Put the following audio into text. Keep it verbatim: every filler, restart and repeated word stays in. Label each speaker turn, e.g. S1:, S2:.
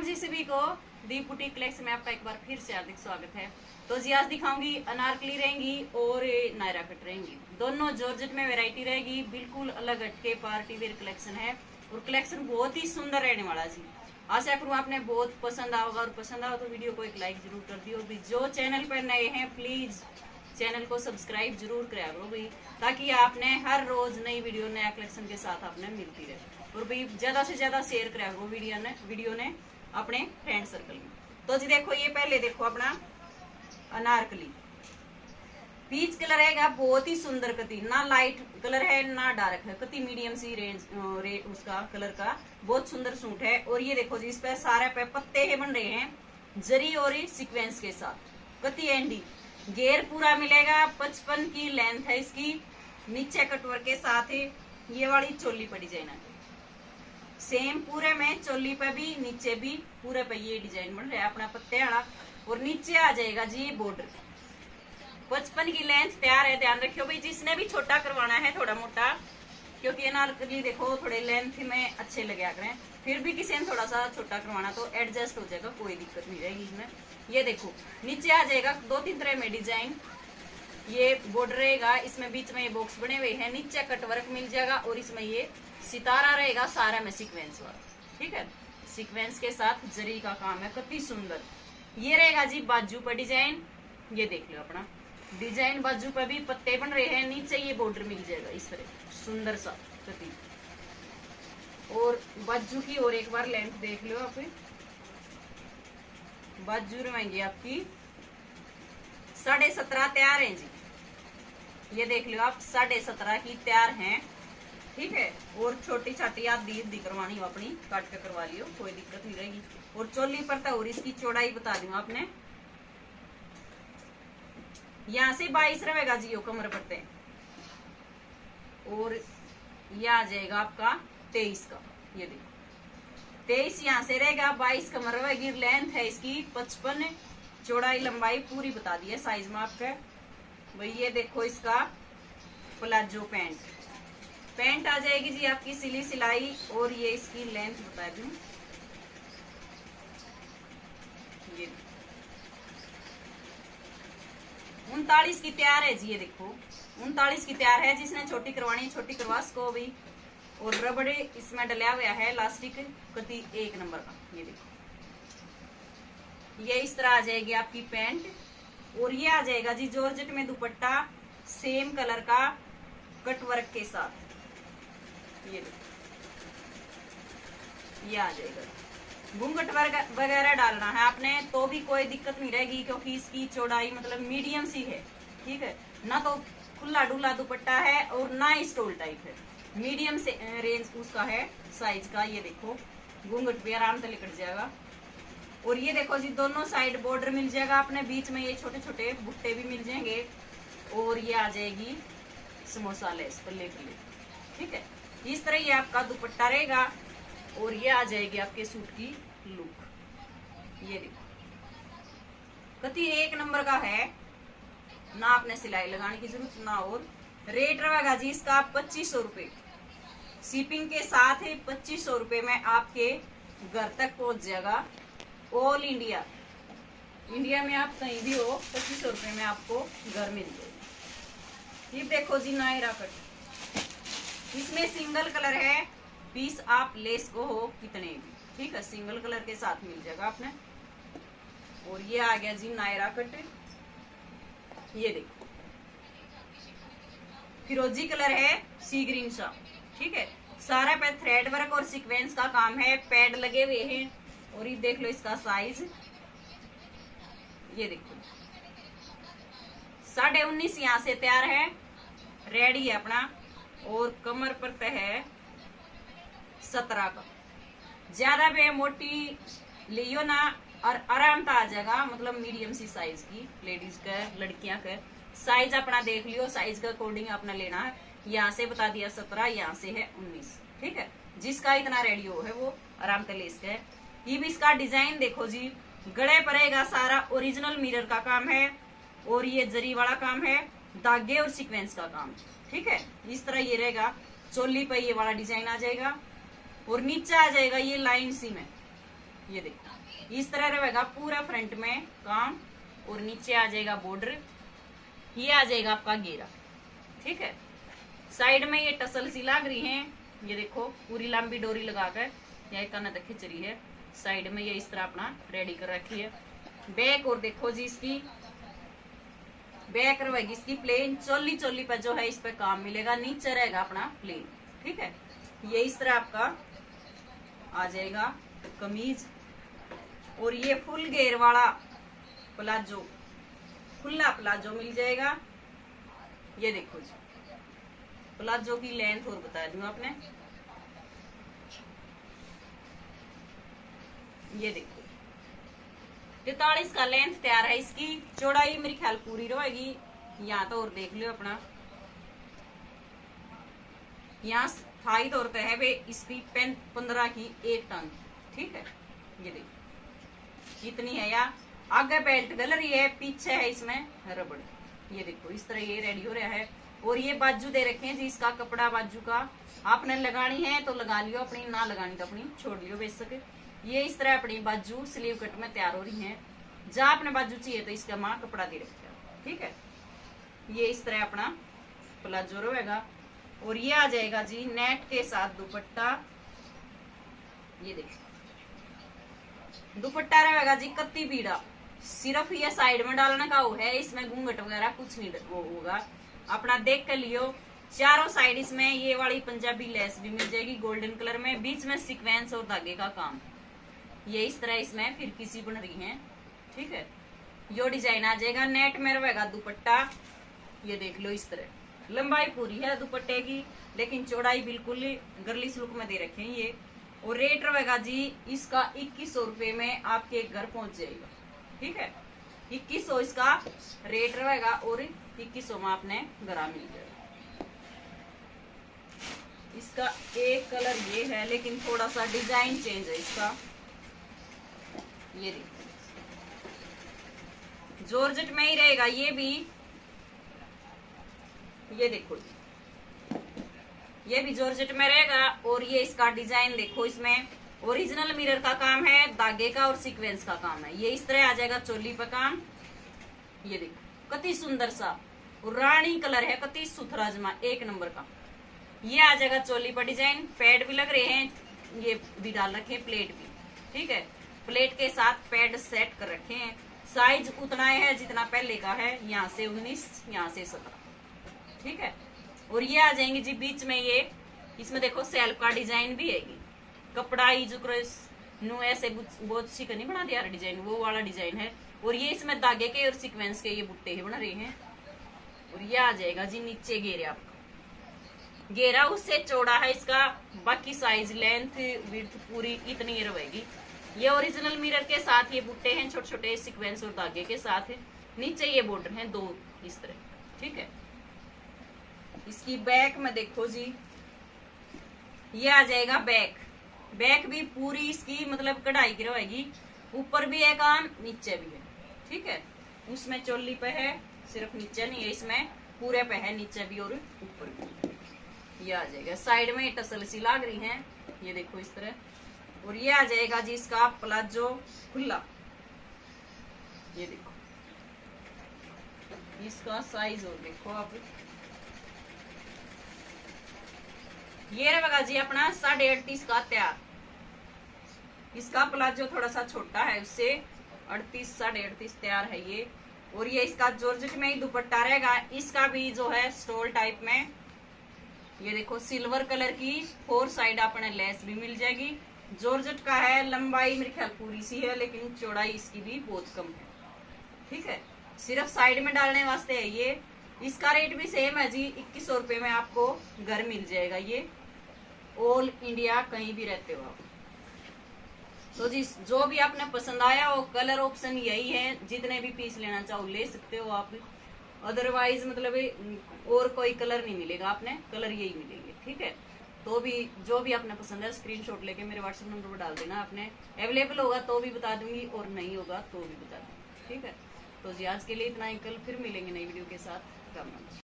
S1: राम जी सभी को दीप boutique collection में आपका एक बार फिर से हार्दिक स्वागत है। तो जी आज दिखाऊंगी अनारकली रहेंगी और नायरा कट रहेंगी। दोनों जॉर्जेट में वैरायटी रहेगी, बिल्कुल अलग हटके पार्टी वेयर कलेक्शन है और कलेक्शन बहुत ही सुंदर रहने वाला जी। आशा करूँ आपने बहुत पसंद आओगा और पसंद आओ तो वीडियो को एक लाइक जरूर कर दियो भी। जो चैनल पर नए हैं प्लीज चैनल को सब्सक्राइब जरूर करा करो भाई, ताकि आपने हर रोज नई वीडियो नया कलेक्शन के साथ आपने मिलती रहे। और भाई ज्यादा से ज्यादा शेयर करा करो वीडियो ने वीडियो ने अपने फ्रेंड सर्कल में। तो जी देखो ये पहले देखो अपना अनारकली पीच कलर है, बहुत ही सुंदर कति, ना लाइट कलर है ना डार्क है, कति मीडियम सी रेंज रे, उसका कलर का बहुत सुंदर सूट है। और ये देखो जी इस पे सारे पे पत्ते है बन रहे हैं जरी और सीक्वेंस के साथ, कति एंडी घेर पूरा मिलेगा। पचपन की लेंथ है इसकी, नीचे कटवर्क के साथ ही ये वाली चोली पड़ी जाए सेम पूरे में, चोली पे भी नीचे भी पूरे पे ये डिजाइन बन रहा है अपना पत्ते वाला। और नीचे आ जाएगा जी बॉर्डर, पचपन की लेंथ तैयार है। ध्यान रखियो भाई जिसने भी छोटा करवाना है थोड़ा मोटा, क्योंकि अनारकली देखो थोड़े लेंथ में अच्छे लगे करें, फिर भी किसी ने थोड़ा सा छोटा करवाना तो एडजस्ट हो जाएगा, कोई दिक्कत नहीं रहेगी इसमें। ये देखो नीचे आ जाएगा दो तीन तरह में डिजाइन, ये बॉर्डर रहेगा, इसमें बीच में ये बॉक्स बने हुए हैं, नीचे कटवर्क मिल जाएगा और इसमें ये सितारा रहेगा सारा में सीक्वेंस वाला, ठीक है। सीक्वेंस के साथ जरी का काम है, काफी सुंदर। ये रहेगा जी बाजू पर डिजाइन, ये देख लो अपना डिजाइन, बाजू पर भी पत्ते बन रहे हैं, नीचे ये बॉर्डर मिल जाएगा इस तरह सुंदर सा कति। और बाजू की और एक बार लेंथ देख लो आप, बाजू रहेंगी आपकी साढ़े सत्रह तैयार है जी, ये देख लो आप साढ़े सत्रह की तैयार हैं, ठीक है। और छोटी छोटी आप दी दी करवानी हो अपनी काट के करवा लियो, कोई दिक्कत नहीं रहेगी। और चोली पर तो और इसकी चौड़ाई बता दूं आपने, यहाँ से बाईस रहेगा जी यो कमर पट्टे, और यह आ जाएगा आपका तेईस का, ये देखो तेईस यहाँ से रहेगा, बाईस कमर रहेगी। लेंथ है इसकी पचपन, चौड़ाई लंबाई पूरी बता दी है साइज में आपका भाई। ये देखो इसका प्लाजो पैंट, पैंट आ जाएगी जी आपकी सिली सिलाई, और ये इसकी लेंथ बता दूं, ये उनतालीस की तैयार है जी। ये देखो उनतालीस की तैयार है, जिसने छोटी करवानी छोटी करवा सको भी। और रबड़े इसमें डलिया हुआ है लास्टिक कति एक नंबर का, ये देखो ये इस तरह आ जाएगी आपकी पैंट। और ये आ जाएगा जी जॉर्जेट में दुपट्टा सेम कलर का कटवर्क के साथ, ये देखो ये आ जाएगा। घूंघट वगैरह डालना है आपने तो भी कोई दिक्कत नहीं रहेगी, क्योंकि इसकी चौड़ाई मतलब मीडियम सी है, ठीक है। ना तो खुला डुला दुपट्टा है और ना ही स्टोल टाइप है, मीडियम से रेंज उसका है साइज का। ये देखो घूंघट भी आराम से निकल जाएगा। और ये देखो जी दोनों साइड बॉर्डर मिल जाएगा अपने, बीच में ये छोटे छोटे बुट्टे भी मिल जाएंगे। और ये आ जाएगी समोसा लेस पल्ले पल्ले, ठीक है। इस तरह ये आपका दुपट्टा रहेगा। और ये आ जाएगी आपके सूट की लुक, ये देखो कति एक नंबर का है, ना आपने सिलाई लगाने की जरूरत ना। और रेट रहेगा जी इसका पच्चीस सौ रुपए, शिपिंग के साथ ही पच्चीस सौ रुपए में आपके घर तक पहुंच जाएगा। ऑल इंडिया, इंडिया में आप कहीं भी हो पच्चीस सौ रुपए में आपको घर मिल जाएगी। ये देखो जी नायरा कट, इसमें सिंगल कलर है, पीस आप लेस को हो कितने भी, ठीक है, सिंगल कलर के साथ मिल जाएगा आपने। और ये आ गया जी नायरा कट, ये देखो फिरोजी कलर है, सी ग्रीन सा, ठीक है। सारा पे थ्रेड वर्क और सीक्वेंस का काम है, पैड लगे हुए हैं। और ये देख लो इसका साइज, ये देखो साढ़े उन्नीस यहाँ से तैयार है, रेडी है अपना। और कमर पर तय है सत्रह का, ज्यादा बे मोटी लियो ना, और आराम से आ जाएगा, मतलब मीडियम सी साइज की लेडीज का लड़कियां का साइज अपना देख लियो, साइज के अकॉर्डिंग अपना लेना है। यहाँ से बता दिया सत्रह, यहाँ से है उन्नीस, ठीक है। जिसका इतना रेडियो है वो आराम से ले सकता है। ये भी इसका डिजाइन देखो जी, गले परेगा सारा ओरिजिनल मिरर का काम है, और ये जरी वाला काम है, धागे और सीक्वेंस का काम, ठीक है। इस तरह ये रहेगा, चोली पे ये वाला डिजाइन आ जाएगा। और नीचे आ जाएगा ये लाइन सी में, ये देखो इस तरह रहेगा पूरा फ्रंट में काम, और नीचे आ जाएगा बॉर्डर, ये आ जाएगा आपका घेरा। ठीक है, साइड में ये टसल सी लग रही है, ये देखो पूरी लंबी डोरी लगाकर या काना तक खिंच रही है। साइड में ये इस तरह अपना रेडी कर रखी है। बैक और देखो जी इसकी बैक रहेगी इसकी प्लेन, चोली चोली पर जो है इस पे काम मिलेगा, नीचे रहेगा अपना प्लेन। ठीक है, ये इस तरह आपका आ जाएगा कमीज, और ये फुल घेर वाला प्लाजो, खुला प्लाजो मिल जाएगा। ये देखो जी प्लाजो की लेंथ और बता दूं आपने, ये देखो तैतालीस का लेंथ तैयार है। इसकी चौड़ाई मेरी ख्याल पूरी रहेगी। यहाँ तो और देख लो अपना, यहाँ थाई तौर पे है वे इसकी पेन पंद्रह की एक टंग। ठीक है, ये देखो इतनी है। या आगे बेल्ट गलरी है, पीछे है इसमें रबड़। ये देखो इस तरह ये रेडी हो रहा है। और ये बाजू दे रखे हैं जी, इसका कपड़ा बाजू का आपने लगानी है तो लगा लियो, अपनी ना लगानी तो अपनी छोड़ लियो बेशक। ये इस तरह अपनी बाजू स्लीव कट में तैयार हो रही है। जहां अपने बाजू चाहिए तो इसका माँ कपड़ा दे रखा है। ठीक है, ये इस तरह अपना प्लाजो रहेगा। और ये आ जाएगा जी नेट के साथ दुपट्टा। ये देखिए दुपट्टा रहेगा जी कत्ती पीड़ा, सिर्फ ये साइड में डालने का वो है, इसमें घूंघट वगैरह कुछ नहीं वो होगा। अपना देख कर लियो। चारों साइड इसमें ये वाली पंजाबी लेस भी मिल जाएगी गोल्डन कलर में, बीच में सीक्वेंस और धागे का काम। ये इस तरह इसमें फिर किसी बन रही है। ठीक है, यो डिजाइन आ जाएगा। नेट में रहेगा दुपट्टा, ये देख लो इस तरह लंबाई पूरी है दुपट्टे की, लेकिन चौड़ाई बिल्कुल गर्लिश लुक में दे रखे हैं ये। और रेट रहेगा जी इसका इक्कीस सौ रुपये में आपके घर पहुंच जाएगा। ठीक है, इक्कीस सौ इसका रेट रहेगा, और इक्कीस सौ में आपने गरा मिल जाएगा। इसका एक कलर ये है, लेकिन थोड़ा सा डिजाइन चेंज है इसका। ये देखिए जॉर्जेट में ही रहेगा ये भी। ये देखो ये भी जॉर्जेट में रहेगा। और ये इसका डिजाइन देखो, इसमें ओरिजिनल मिरर का काम है, धागे का और सीक्वेंस का काम है। ये इस तरह आ जाएगा चोली पे काम। ये देखो कति सुंदर सा रानी कलर है, कति सुथरा जमा एक नंबर का। ये आ जाएगा चोली पर डिजाइन। पैड भी लग रहे हैं, ये भी डाल रखे हैं, प्लेट भी। ठीक है, प्लेट के साथ पैड सेट कर रखे हैं। साइज उतना है जितना पहले का है, यहाँ से उन्नीस, यहाँ से सत्रह। ठीक है, और ये आ जाएंगे जी बीच में ये, इसमें देखो सेल्फ का डिजाइन भी है। कपड़ा ही जो नु ऐसे बहुत सी नहीं बना दिया डिजाइन, वो वाला डिजाइन है। और ये इसमें धागे के और सीक्वेंस के ये बुट्टे ही बना रहे हैं। और ये आ जाएगा जी नीचे घेरे आपका, घेरा उससे चौड़ा है इसका, बाकी साइज लेंथ विड्थ पूरी इतनी ही रहेगी। ये ओरिजिनल मिरर के साथ ये बुट्टे हैं छोटे छोटे सीक्वेंस और धागे के साथ। नीचे ये बॉर्डर है दो इस तरह। ठीक है, इसकी बैक में देखो जी, ये आ जाएगा बैक। बैक भी पूरी इसकी मतलब कढ़ाई की रहेगी, ऊपर भी है काम, नीचे भी है। ठीक है, उसमें चोली पे है, सिर्फ नीचे नहीं है, इसमें पूरे पे है, नीचे भी और ऊपर भी। ये आ जाएगा साइड में टसल सी लाग रही है, ये देखो इस तरह। और ये आ जाएगा जी इसका प्लाजो खुला। ये देखो इसका साइज और देखो आप, ये रहेगा जी अपना साढ़े अड़तीस का तैयार। इसका प्लाजो थोड़ा सा छोटा है उससे, अड़तीस साढ़े अड़तीस तैयार है ये। और ये इसका जॉर्जेट में ही दुपट्टा रहेगा। इसका भी जो है स्टोल टाइप में, ये देखो सिल्वर कलर की फोर साइड अपने लेस भी मिल जाएगी। जॉर्जेट का है, लंबाई मेरे ख्याल पूरी सी है, लेकिन चौड़ाई इसकी भी बहुत कम है। ठीक है, सिर्फ साइड में डालने वास्ते है ये। इसका रेट भी सेम है जी, इक्कीस सौ रुपये में आपको घर मिल जाएगा ये, ऑल इंडिया कहीं भी रहते हो आप। तो जी जो भी आपने पसंद आया वो कलर ऑप्शन यही है, जितने भी पीस लेना चाहो ले सकते हो आप। अदरवाइज मतलब और कोई कलर नहीं मिलेगा, आपने कलर यही मिलेंगे। ठीक है, तो भी जो भी आपने पसंद है स्क्रीनशॉट लेके मेरे व्हाट्सएप नंबर पर डाल देना। आपने अवेलेबल होगा तो भी बता दूंगी, और नहीं होगा तो भी बता दूंगी। ठीक है, तो जी आज के लिए इतना ही, कल फिर मिलेंगे नई वीडियो के साथ। राम राम।